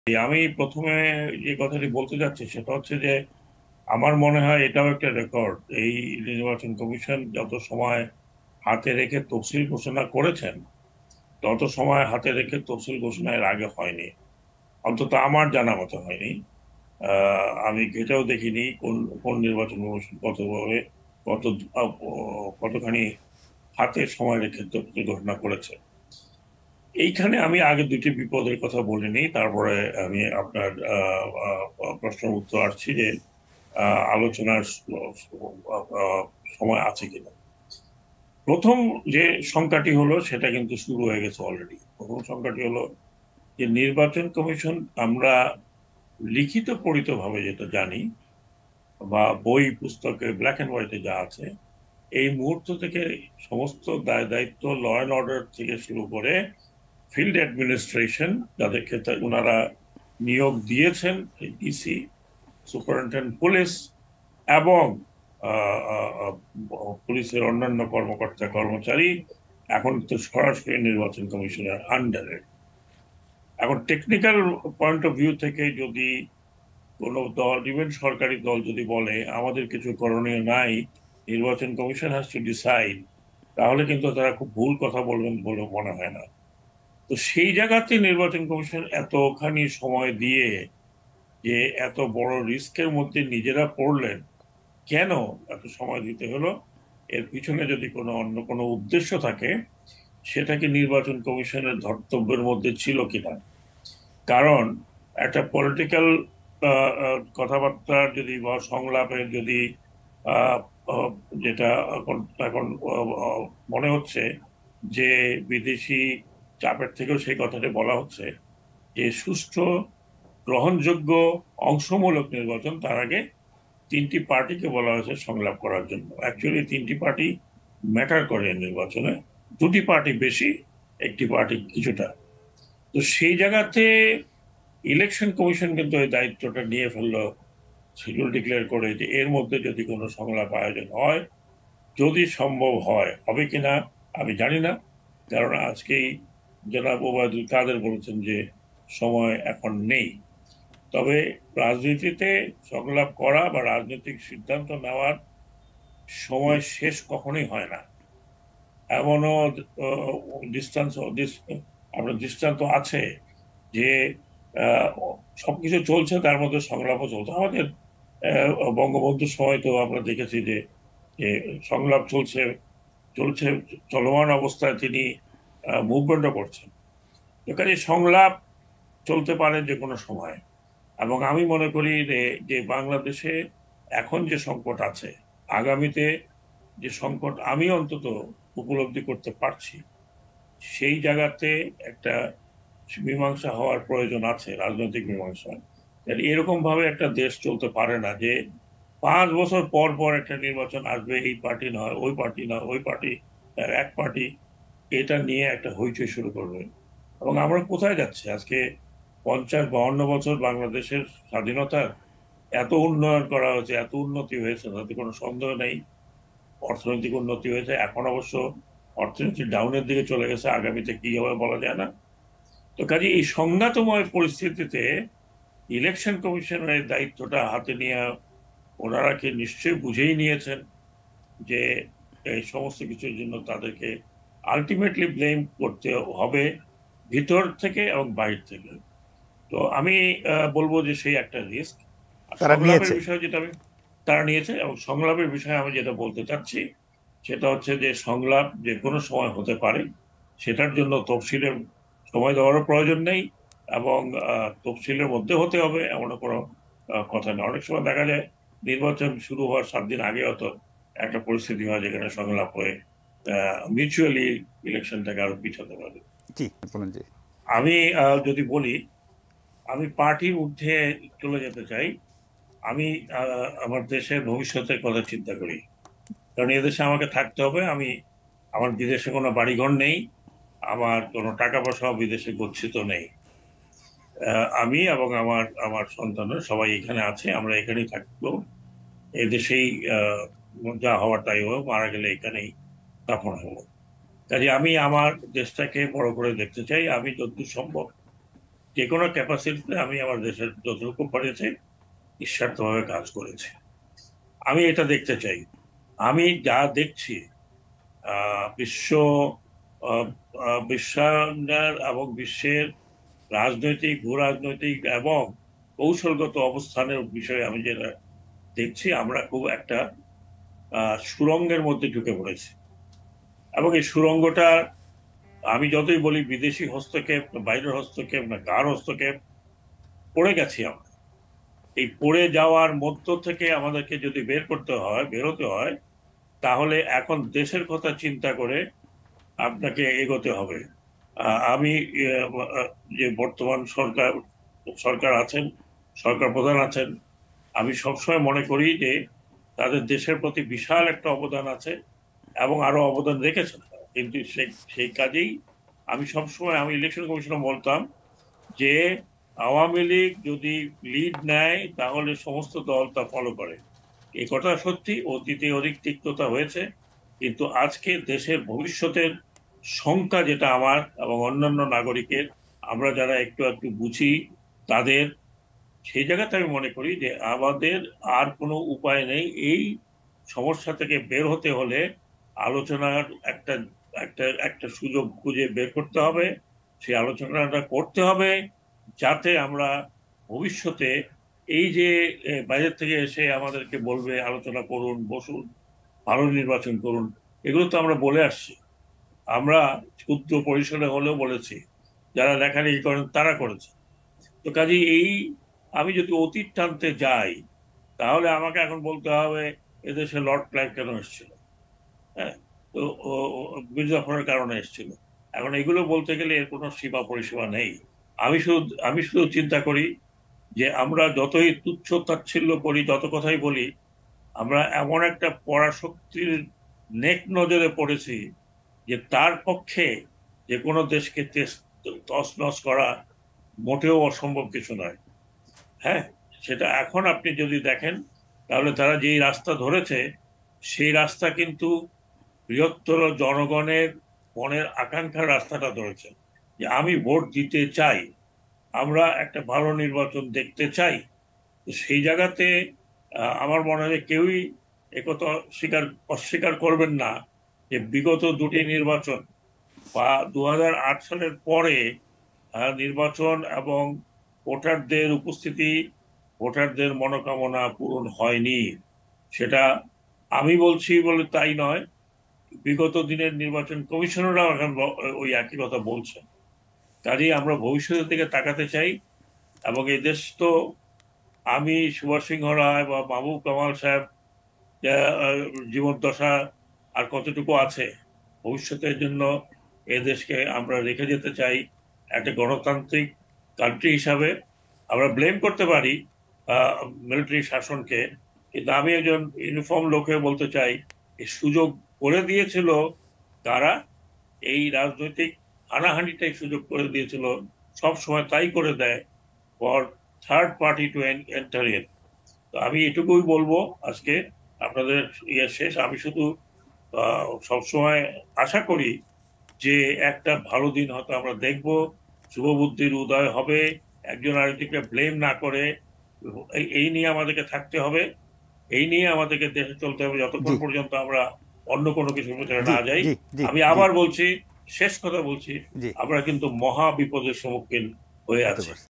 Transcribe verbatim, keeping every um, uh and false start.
আমি প্রথমে যে কথাটি বলতে যাচ্ছি সেটা হচ্ছে যে আমার মনে হয় এটাও একটা রেকর্ড। এই নির্বাচন কমিশন যত সময় হাতে রেখে তফসিল ঘোষণা করেছেন তত সময় হাতে রেখে তফসিল ঘোষণা এর আগে হয়নি, অন্তত আমার জানা মতো হয়নি। আহ, আমি এটাও দেখিনি কোন কোন নির্বাচন কমিশন কতভাবে কত আহ, কতখানি হাতে সময় রেখে তফসিল ঘোষণা করেছে। এইখানে আমি আগে দুটি বিপদের কথা বলিনি, তারপরে আমি আপনার আহ, আহ, প্রশ্নের উত্তর আসছি যে আহ, আলোচনার স- আহ, সময় আছে কিনা। প্রথম যে সংখ্যাটি হলো সেটা কিন্তু শুরু হয়ে গেছে অলরেডি। প্রথম সংখ্যাটি হলো যে নির্বাচন কমিশন, আমরা লিখিত পড়িত ভাবে যেটা জানি বা বই পুস্তকে ব্ল্যাক এন্ড হোয়াইটে যা আছে, এই মুহূর্ত থেকে সমস্ত দায় দায়িত্ব ল অ্যান্ড অর্ডার থেকে শুরু করে ফিল্ড অ্যাডমিনিস্ট্রেশন, যাদের ক্ষেত্রে ওনারা নিয়োগ দিয়েছেন, ডিসি, সুপারিনটেন্ডেন্ট পুলিশ এবং আহ, আহ, আহ, পুলিশের অন্যান্য কর্মকর্তা কর্মচারী এখন তো সরাসরি নির্বাচন কমিশনের আন্ডারে। এখন টেকনিক্যাল পয়েন্ট অফ ভিউ থেকে যদি কোনো দল, ইভেন সরকারি দল যদি বলে আমাদের কিছু করণীয় নাই, নির্বাচন কমিশন হ্যাজ টু ডিসাইড, তাহলে কিন্তু তারা খুব ভুল কথা বলবেন বলে মনে হয় না। তো সেই জায়গাতে নির্বাচন কমিশন এতখানি সময় দিয়ে যে এত বড় রিস্কের মধ্যে নিজেরা পড়লেন, কেন এত সময় দিতে হলো? এর পিছনে যদি কোনো অন্য কোনো উদ্দেশ্য থাকে, সেটা কি নির্বাচন কমিশনের ধর্তব্যের মধ্যে ছিল কিনা? কারণ একটা পলিটিক্যাল কথাবার্তা যদি বা সংলাপের যদি আহ, আহ, যেটা এখন এখন আহ, আহ, মনে হচ্ছে যে বিদেশি চাপের থেকেও সেই কথাটা বলা হচ্ছে যে সুষ্ঠু, গ্রহণযোগ্য, অংশমূলক নির্বাচন, তার আগে তিনটি পার্টিকে বলা হয়েছে সংলাপ করার জন্য। অ্যাকচুয়ালি তিনটি পার্টি ম্যাটার করে নির্বাচনে, দুটি পার্টি বেশি, একটি পার্টি কিছুটা। তো সেই জায়গাতে ইলেকশন কমিশন কিন্তু এই দায়িত্বটা নিয়ে ফেললো, শিডিউল ডিক্লেয়ার করে যে এর মধ্যে যদি কোনো সংলাপ আয়োজন হয়, যদি সম্ভব হয়, হবে কিনা আমি জানি না। কারণ আজকেই জনাব ওবায়দুল কাদের বলেছেন যে সময় এখন নেই। তবে রাজনীতিতে সংলাপ করা বা রাজনৈতিক সিদ্ধান্ত নেওয়ার সময় শেষ কখনোই হয় না। এমনও ডিস্টেন্স আপনার দৃষ্টান্ত আছে যে আহ, সবকিছু চলছে, তার মধ্যে সংলাপও চলছে। আমাদের আহ, বঙ্গবন্ধুর সময় তো আমরা দেখেছি যে যে সংলাপ চলছে চলছে চলমান অবস্থায় তিনি মুভমেন্টও করছেন। তো কাজে সংলাপ চলতে পারে যে কোনো সময়। এবং আমি মনে করি যে যে বাংলাদেশে এখন যে সংকট আছে, আগামীতে যে সংকট আমি অন্তত উপলব্ধি করতে পারছি, সেই জায়গাতে একটা মীমাংসা হওয়ার প্রয়োজন আছে, রাজনৈতিক মীমাংসা। এরকম ভাবে একটা দেশ চলতে পারে না যে পাঁচ বছর পর পর একটা নির্বাচন আসবে, এই পার্টি নয় ওই পার্টি নয় ওই পার্টি এক পার্টি, এটা নিয়ে একটা হইচই শুরু করবে। এবং আমরা কোথায় যাচ্ছি আজকে? পঞ্চাশ বাউন্ন বছর বাংলাদেশের স্বাধীনতার এত উন্নয়ন করা হয়েছে, এত উন্নতি হয়েছে, তাতে কোনো সন্দেহ নেই। অর্থনৈতিক উন্নতি হয়েছে, এখন অবশ্য অর্থনীতি ডাউনের দিকে চলে গেছে, আগামীতে কি হবে বলা যায় না। তো কাজে এই সংঘাতময় পরিস্থিতিতে ইলেকশন কমিশনের দায়িত্বটা হাতে নিয়ে ওনারা কি নিশ্চয়ই বুঝেই নিয়েছেন যে এই সমস্ত কিছুর জন্য তাদেরকে আলটিমেটলি ব্লেম করতে হবে ভিতর থেকে এবং বাইরে থেকে। তো আমি আহ, বলবো যে সেই একটা রিস্ক। আর তারা সংলাপের নিয়েছে। বিষয়ে যেটা আমি তারা নিয়েছে, এবং সংলাপের বিষয়ে আমি যেটা বলতে চাচ্ছি সেটা হচ্ছে যে সংলাপ যে কোনো সময় হতে পারে, সেটার জন্য তফসিলের সময় দেওয়ারও প্রয়োজন নেই। এবং আহ, তফসিলের মধ্যে হতে হবে এমন কোনো আহ, কথা নেই। অনেক সময় দেখা যায় নির্বাচন শুরু হওয়ার সাত দিন আগে হয়তো একটা পরিস্থিতি হয় যেখানে সংলাপ হয়ে মিউচুয়ালি ইলেকশনটাকে আরো পিছাতে পারে। জি, বলুন। জি। আমি আহ, যদি বলি, আমি পার্টির ঊর্ধ্বে চলে যেতে চাই। আমি আহ, আমার দেশের ভবিষ্যতের কথা চিন্তা করি। কারণ এদেশে আমাকে থাকতে হবে। আমি, আমার বিদেশে কোনো বাড়িঘর নেই, আমার কোনো টাকা পয়সা বিদেশে গচ্ছিত নেই। আহ, আমি এবং আমার আমার সন্তানরা সবাই এখানে আছে, আমরা এখানেই থাকবো। এদেশেই আহ, যা হওয়ার তাই হোক, মারা গেলে এখানেই দাফন হবো। কাজে আমি আমার দেশটাকে বড় করে দেখতে চাই। আমি যতদূর সম্ভব যে কোনো ক্যাপাসিটিতে আমি আমার দেশের যতটুকু পারেছি নিঃস্বার্থভাবে কাজ করেছি। আমি এটা দেখতে চাই। আমি যা দেখছি আহ, বিশ্ব আহ, আহ, বিশ্বায়নের এবং বিশ্বের রাজনৈতিক, ভূ রাজনৈতিক এবং কৌশলগত অবস্থানের বিষয়ে আমি যেটা দেখছি, আমরা খুব একটা আহ, সুড়ঙ্গের মধ্যে ঢুকে পড়েছি। এবং এই সুড়ঙ্গটা, আমি যতই বলি বিদেশি হস্তক্ষেপ, বাইরের হস্তক্ষেপ না কার হস্তক্ষেপ, পড়ে গেছি আমরা। এই পড়ে যাওয়ার মধ্য থেকে আমাদেরকে যদি বের করতে হয়, বেরোতে হয়, তাহলে এখন দেশের কথা চিন্তা করে আপনাকে এগোতে হবে। আহ, আমি আহ, যে বর্তমান সরকার সরকার আছেন, সরকার প্রধান আছেন, আমি সবসময় মনে করি যে তাদের দেশের প্রতি বিশাল একটা অবদান আছে এবং আরো অবদান রেখেছেন তারা। কিন্তু সেই সেই কাজেই আমি সবসময়, আমি ইলেকশন কমিশনে বলতাম যে আওয়ামী লীগ যদি লিড নেয় তাহলে সমস্ত দল তা ফলো করে। এই কথা সত্যি, অতীতে অধিক তিক্ততা হয়েছে, কিন্তু আজকে দেশের ভবিষ্যতের শঙ্কা যেটা আমার এবং অন্যান্য নাগরিকের, আমরা যারা একটু একটু বুঝি তাদের, সেই জায়গাতে আমি মনে করি যে আমাদের আর কোনো উপায় নেই। এই সমস্যা থেকে বের হতে হলে আলোচনার একটা একটা একটা সুযোগ খুঁজে বের করতে হবে। সেই আলোচনাটা করতে হবে যাতে আমরা ভবিষ্যতে এই যে এ, বাইরের থেকে এসে আমাদেরকে বলবে আলোচনা করুন, বসুন, ভালো নির্বাচন করুন, এগুলো তো আমরা বলে আসছি। আমরা ক্ষুদ্র পরিসরে হলেও বলেছি, যারা লেখালেখি করেন তারা করেছে। তো কাজেই এই, আমি যদি অতীত টানতে যাই তাহলে আমাকে এখন বলতে হবে এদেশে লর্ড ক্লাইভ কেন এসেছিল, হ্যাঁ, তো ও- ও- মির্জাফরের কারণে এসেছিল। এখন এগুলো বলতে গেলে এর কোনো সীমা পরিসীমা নেই। আমি শুধু আমি শুধু চিন্তা করি যে আমরা যতই তুচ্ছ তাচ্ছিল্য করি, যত কথাই বলি, আমরা এমন একটা পরাশক্তির নেক নজরে পড়েছি যে তার পক্ষে যে কোনো দেশকে তেস- তছনছ করা মোটেও অসম্ভব কিছু নয়। হ্যাঁ, সেটা এখন আপনি যদি দেখেন তাহলে তারা যেই রাস্তা ধরেছে, সেই রাস্তা কিন্তু বৃহত্তর জনগণের মনের আকাঙ্ক্ষার রাস্তাটা ধরেছে, যে আমি ভোট দিতে চাই, আমরা একটা ভালো নির্বাচন দেখতে চাই। তো সেই জায়গাতে আহ, আমার মনে হয় কেউই একথা স্বীকার অস্বীকার করবেন না যে বিগত দুটি নির্বাচন বা দু হাজার আট সালের পরে আহ, নির্বাচন এবং ভোটারদের উপস্থিতি, ভোটারদের মনোকামনা পূরণ হয়নি। সেটা আমি বলছি বলে তাই নয়, বিগত দিনের নির্বাচন কমিশনাররাও এখন ব- ওই একই কথা বলছেন। কাজেই আমরা ভবিষ্যতের দিকে তাকাতে চাই। এবং এই দেশ তো, আমি সুভাষ সিংহ রায় বা মাহবুব কামাল সাহেব আহ, আহ, জীবদ্দশা আর কতটুকু আছে, ভবিষ্যতের জন্য এ দেশকে আমরা রেখে যেতে চাই একটা গণতান্ত্রিক কান্ট্রি হিসাবে। আমরা ব্লেম করতে পারি মিলিটারি শাসনকে, কিন্তু আমি একজন ইউনিফর্ম লোকে বলতে চাই এই সুযোগ করে দিয়েছিল কারা, এই রাজনৈতিক হানাহানিটাই সুযোগ করে দিয়েছিল, সব সময় তাই করে দেয় for third party to enter in. তো আমি এটুকুই বলবো আজকে। আপনাদের ইয়ে শেষ, আমি শুধু আহ, সবসময় আশা করি যে একটা ভালো দিন হয়তো আমরা দেখব, শুভবুদ্ধির উদয় হবে, একজন আরেকজনকে ব্লেম না করে। এই এই নিয়ে আমাদেরকে থাকতে হবে, এই নিয়ে আমাদেরকে দেশে চলতে হবে জি যতক্ষণ পর্যন্ত আমরা অন্য কোনো কিছুর ভিতরে জি না যাই। জি জি আমি জি আবার বলছি, শেষ কথা বলছি, জি আমরা কিন্তু মহা বিপদের সম্মুখীন হয়ে হতে আছি। পারছে।